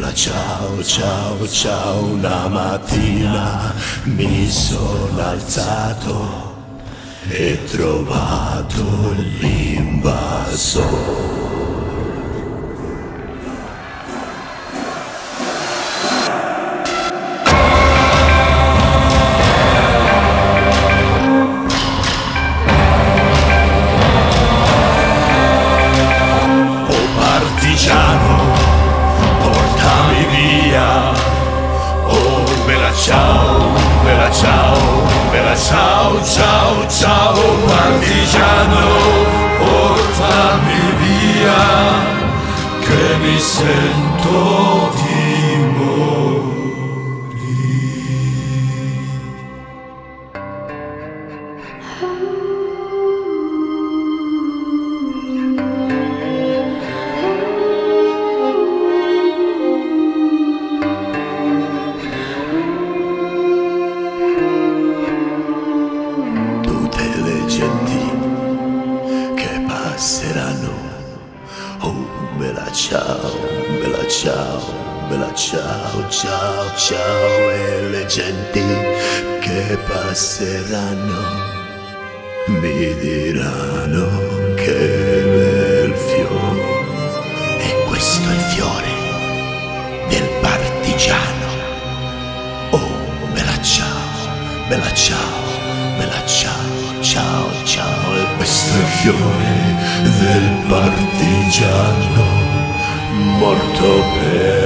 ciao, ciao, ciao, una mattina mi sono alzato e trovato l'invasore. Oh partigiano, portami via. Oh bella ciao, bella ciao, bella ciao, ciao, ciao. Partigiano, portami via, che mi sento di morire. Che passeranno. Oh bella ciao, bella ciao, bella ciao, ciao, ciao. E le genti che passeranno mi diranno che bel fiore. E questo è il fiore del partigiano. Oh bella ciao, bella ciao, bella ciao, ciao, ciao. E questo è il fiore del partigiano morto per